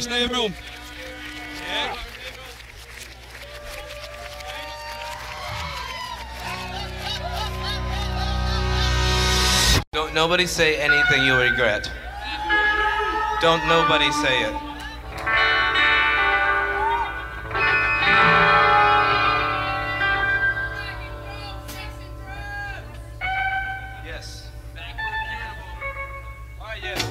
stay in room. Yeah. Don't nobody say anything you regret. Don't nobody say it. Yes. All right, yeah.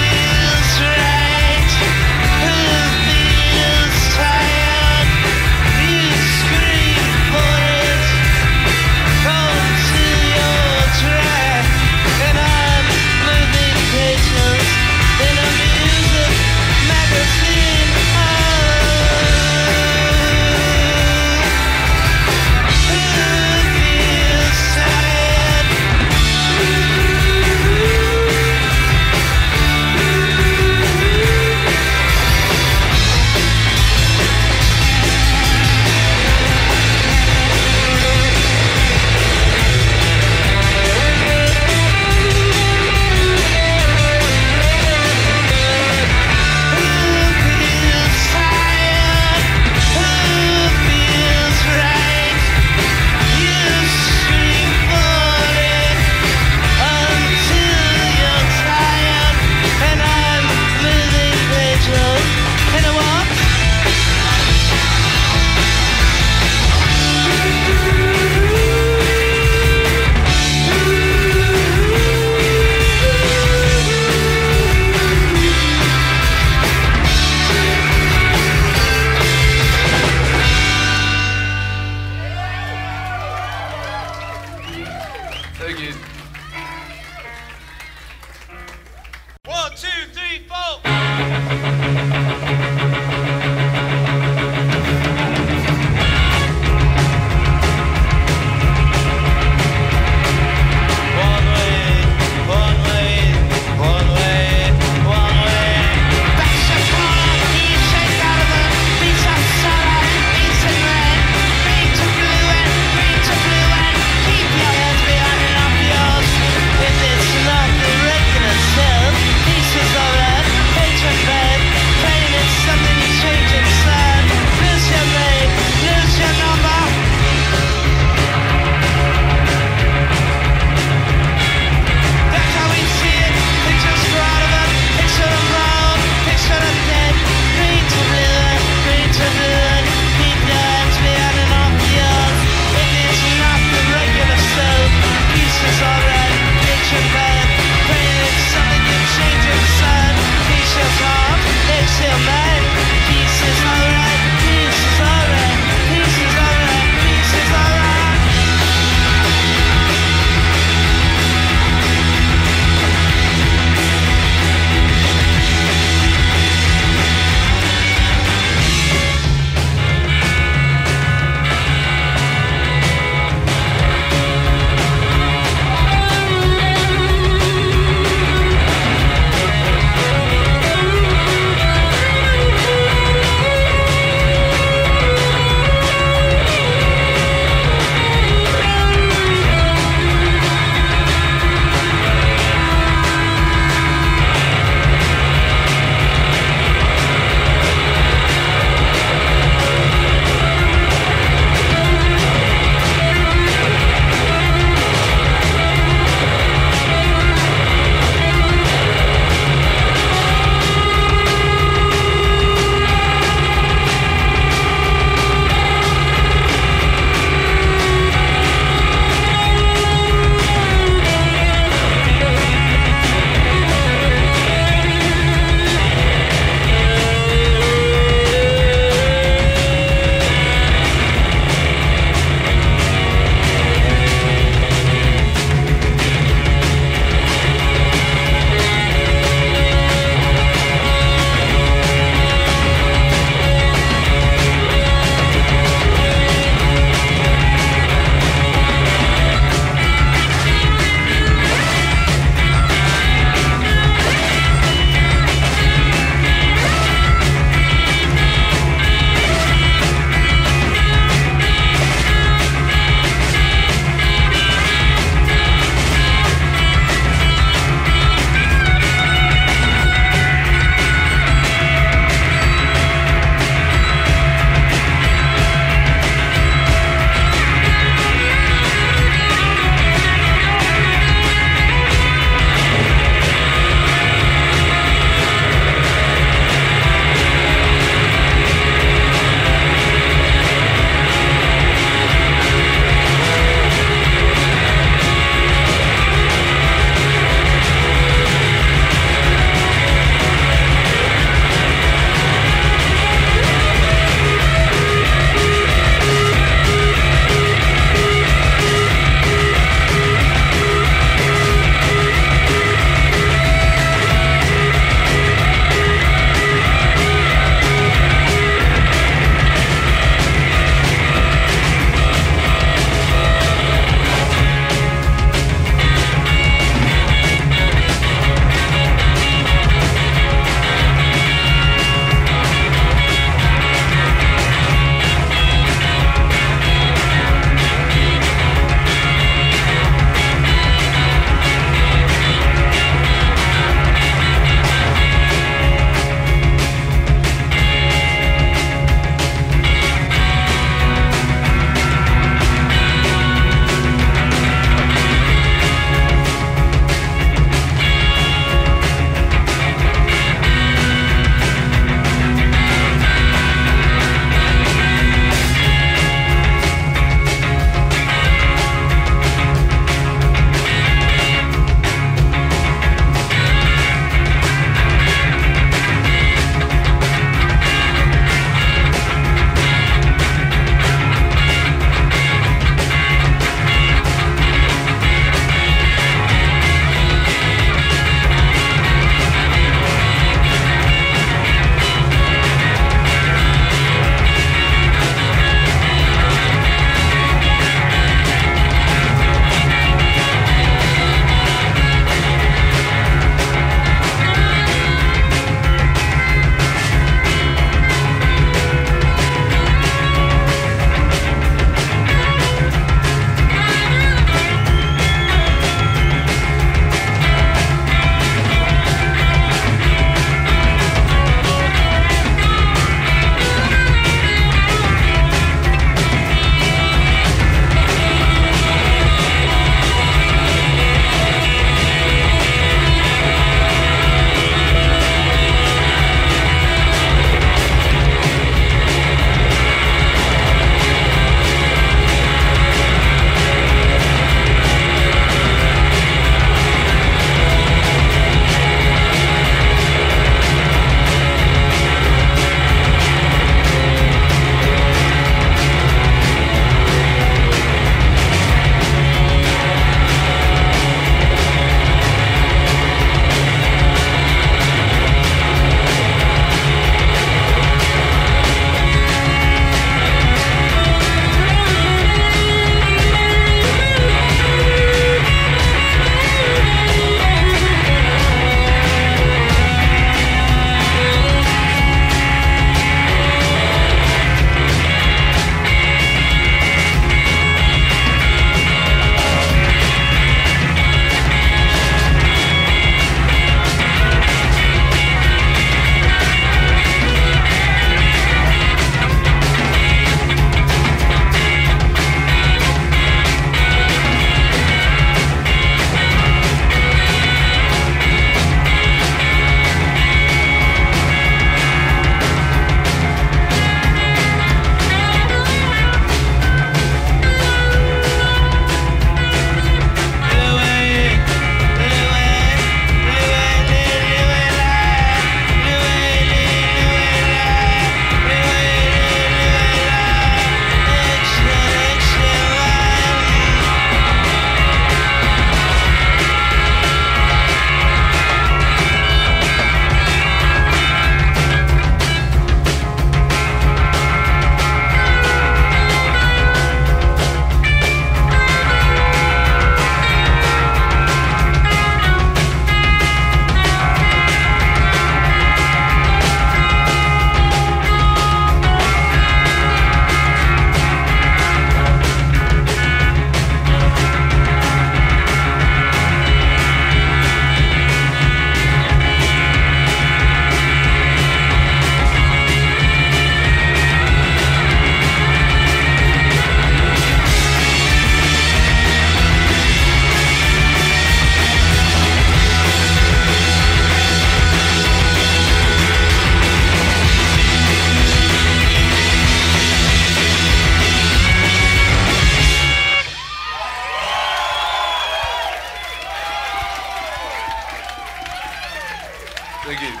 Thank you.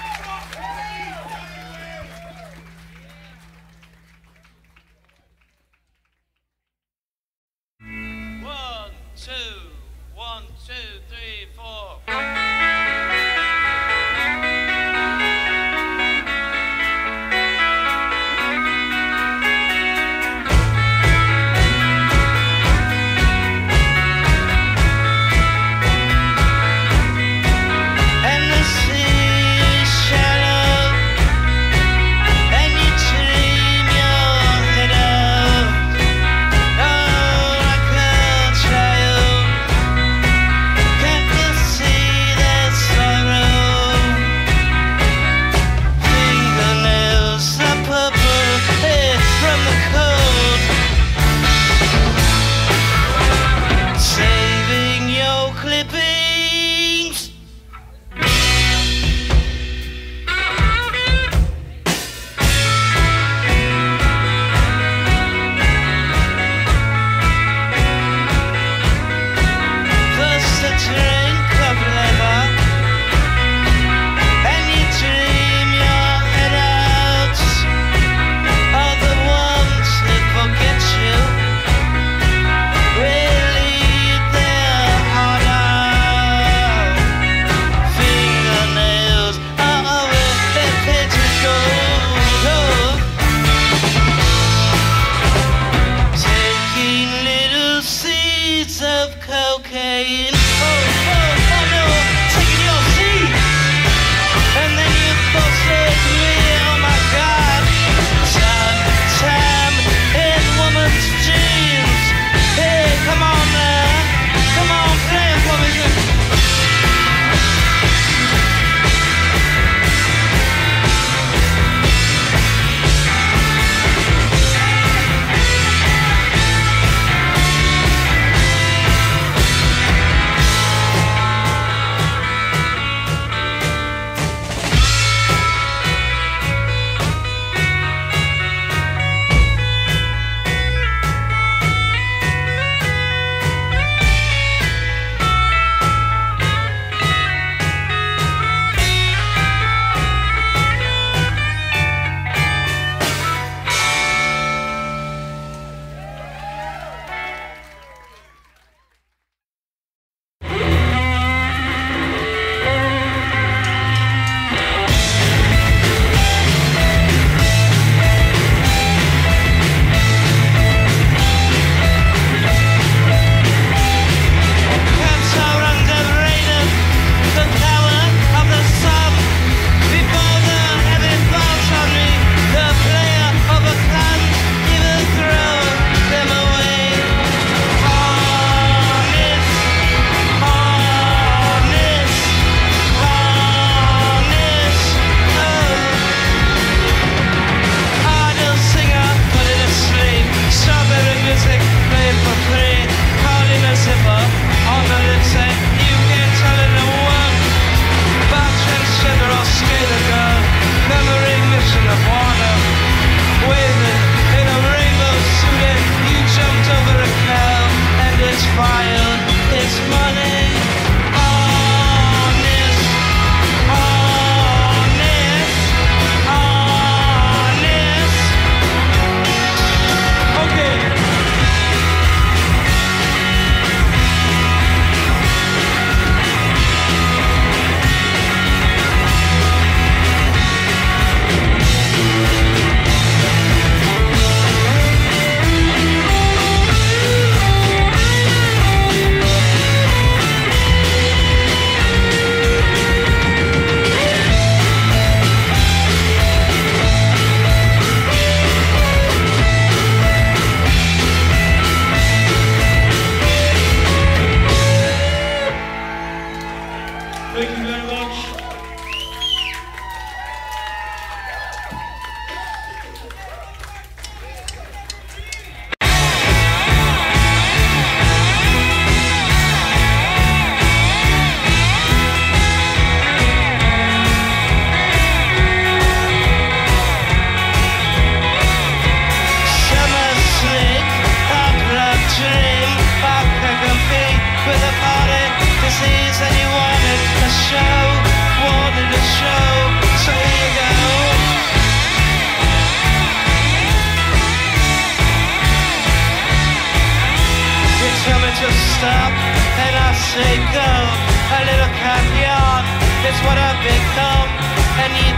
One, two, three, four. And the sea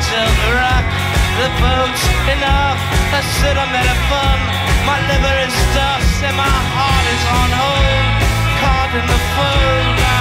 myself a rock. The boat's enough, I said I'm at a fun. My liver is dust and my heart is on hold. Caught in the fold now.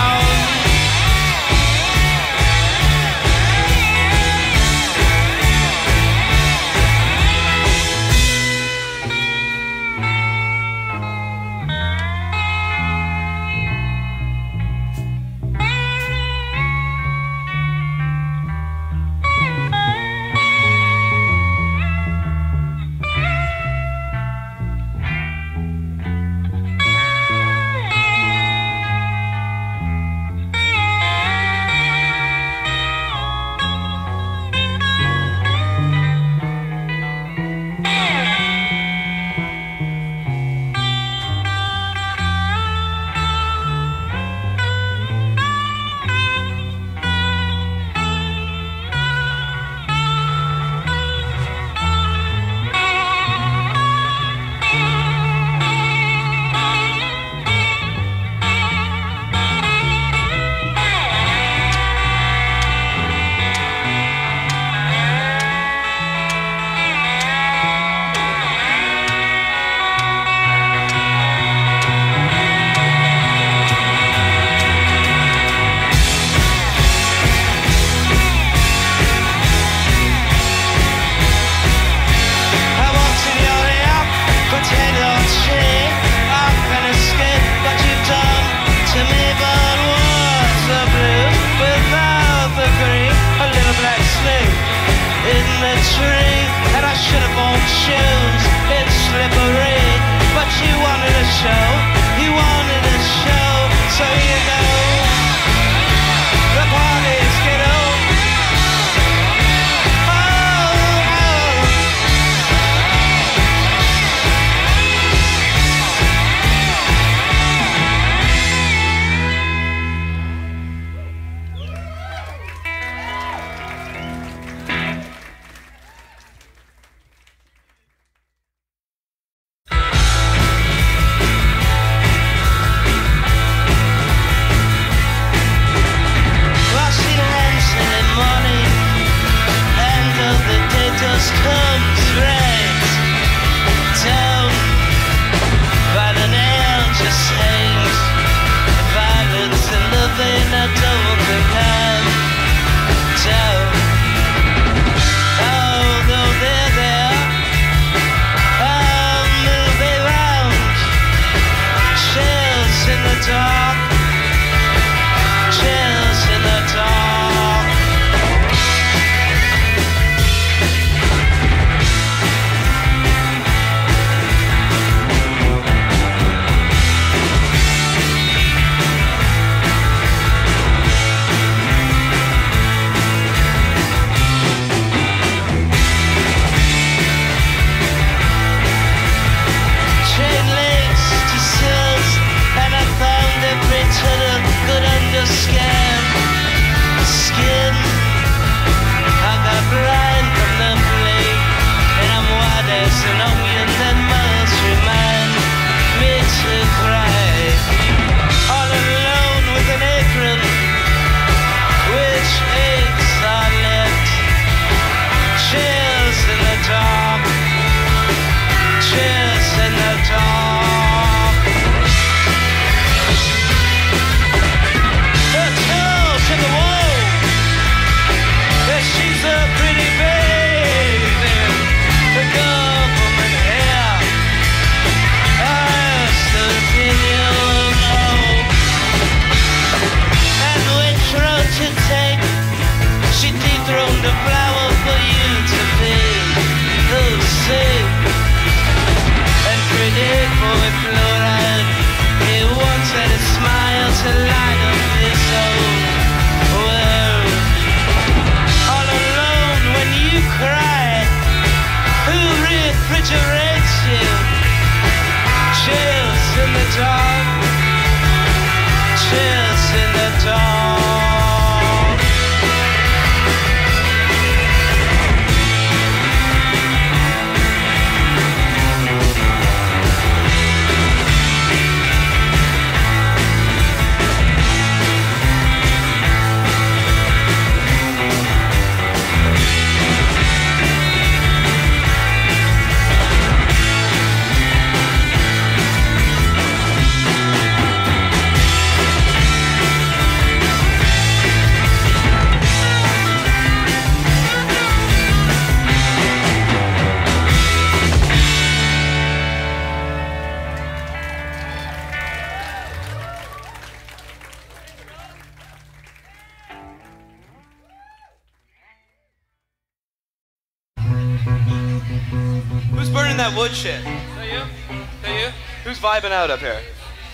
burning that wood shit? Is that you? Is that you? Who's vibing out up here?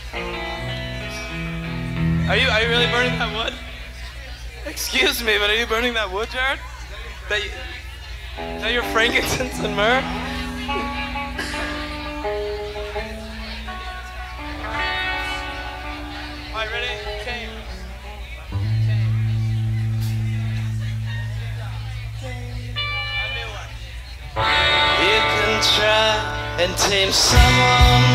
Are you really burning that wood? Excuse me, but are you burning that wood, Jared? Is that your frankincense and myrrh? Alright, ready? Tame. You can try and tame someone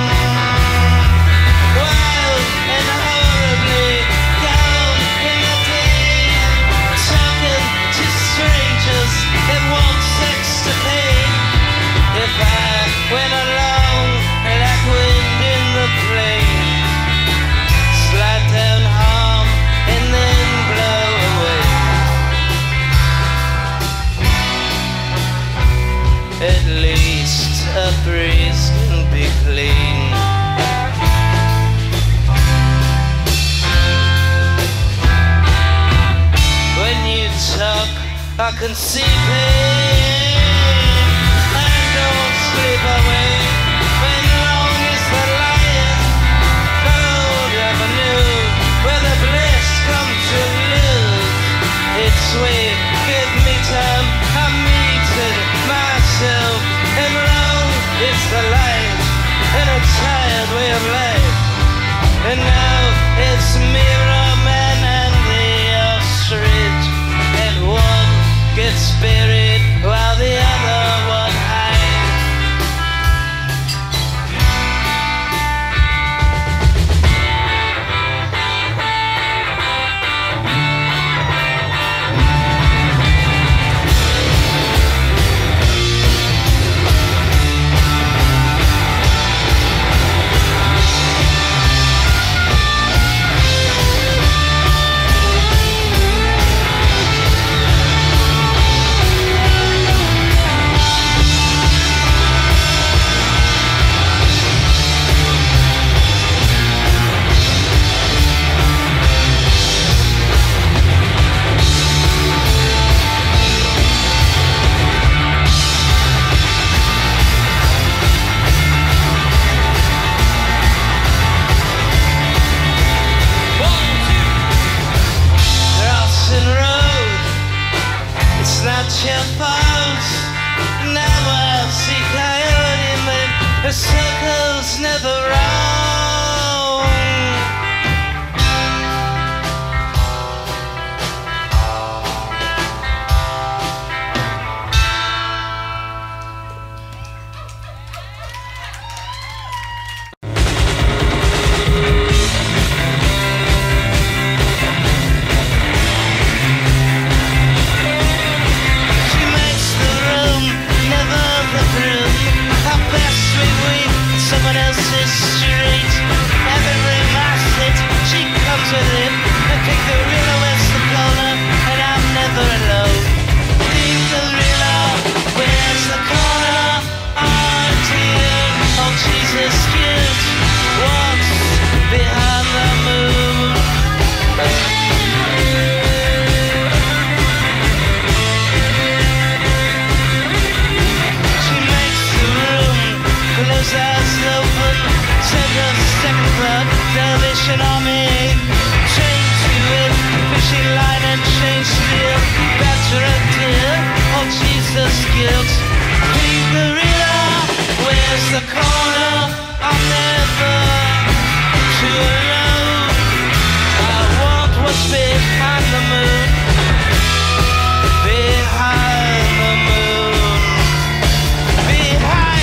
wild and horribly down in the day, talking to strangers that want sex to pay. If I went along like wind in the plain, slide down harm and then blow away. At least a breeze can be clean. When you talk, I can see pain. I don't slip away when long is the lion. Cold avenue where the bliss come to live. It's sweet, give me time, I'm meeting myself. And long is the light in a tired way of life. And now it's Mirror Man and the ostrich, and one gets buried while the other one hides. Your fault. Never see coyote men, the circle's never wrong. Someone else's street, every masthead, she comes with it. I pick the gorilla where's the corner, and I'm never alone. Pick the gorilla, where's the corner? Oh dear, oh Jesus, guilt, what's behind the moon? She makes the room, close eyes open, send a second blood, Salvation Army. Chain to it, fishing line and chain steel, better a dear, oh Jesus, guilt. Pink gorilla, where's the corner? I'm never too alone. I want what's behind the moon, behind the moon, behind.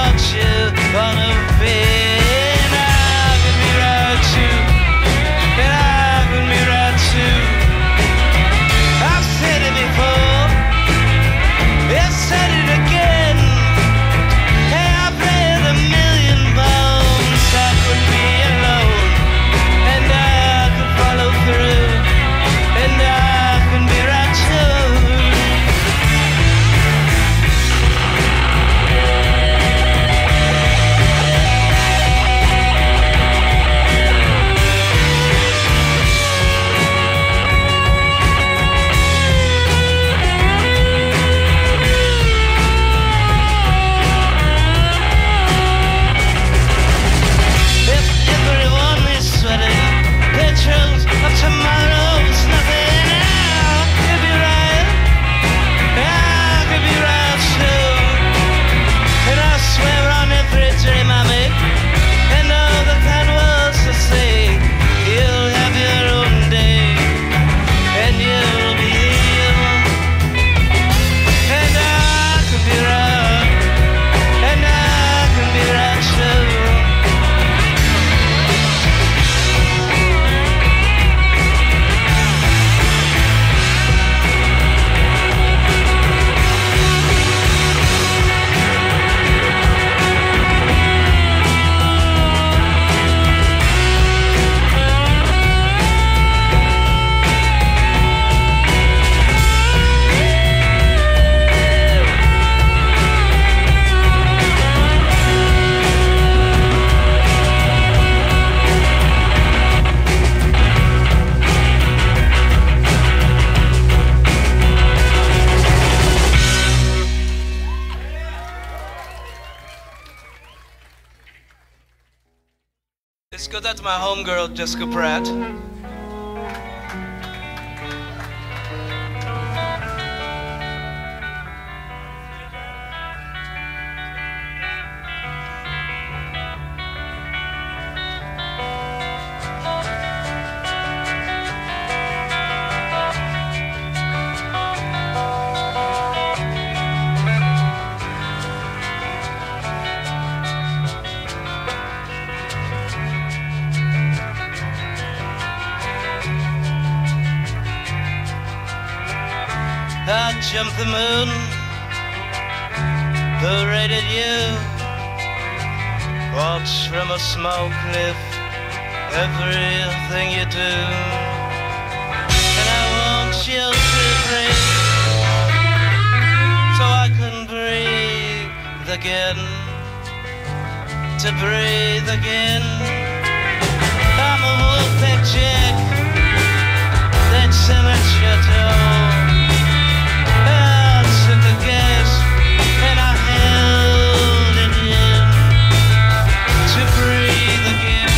what you wanna be. And I can be right too, and I can be right too. I've said it before, I've said it again. Hey, I played a million bones. I could be alone, and I could follow through, and I can be right too. Pictures of tomorrow's nothing. I could be right, I could be right too. And I swear on every dream I make, and all the kind words to say, you'll have your own day, and you'll be healed. And I could be right, and I can be right too. This goes out to my homegirl, Jessica Pratt. I jumped the moon, paraded you, watched from a small cliff everything you do. And I want you to breathe, so I can breathe again, to breathe again. I'm a wolfpack Jack that's in a chateau. I took a guess and I held it in to breathe again.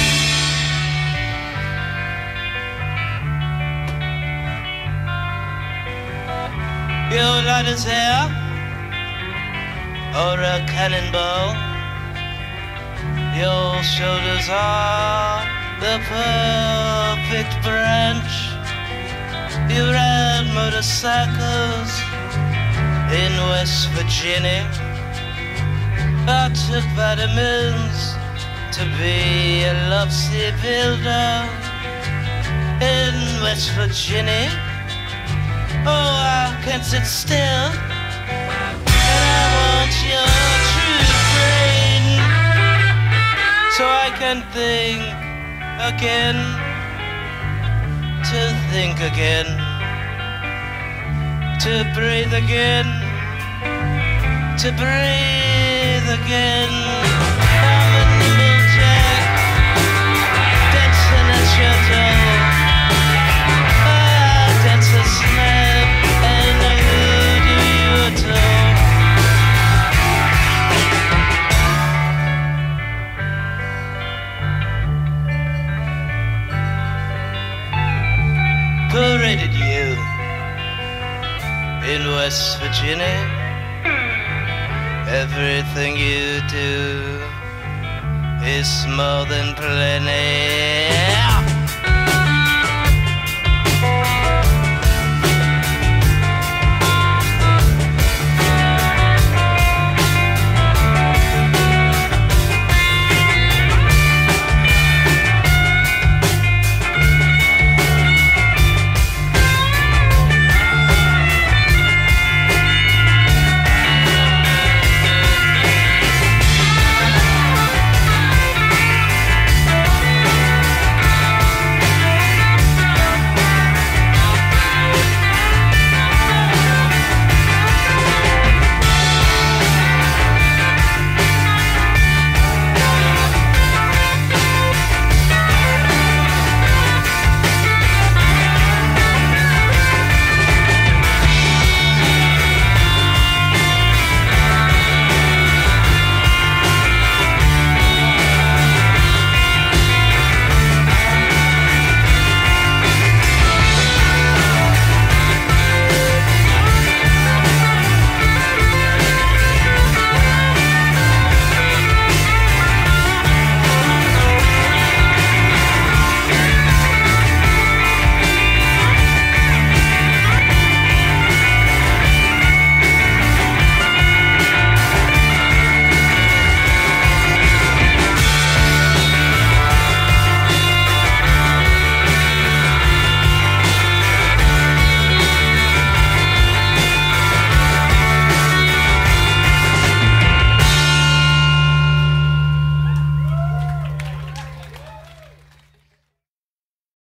Your light is hair or a cannonball. Your shoulders are the perfect branch. You ride motorcycles in West Virginia. I took vitamins to be a lovesick builder in West Virginia. Oh, I can't sit still, and I want your true brain, so I can think again, to think again, to breathe again, to breathe again. I'm a nimble Jack, dancing at your door. I dance a snap, and who do you adore? Paraded you in West Virginia. Everything you do is more than plenty.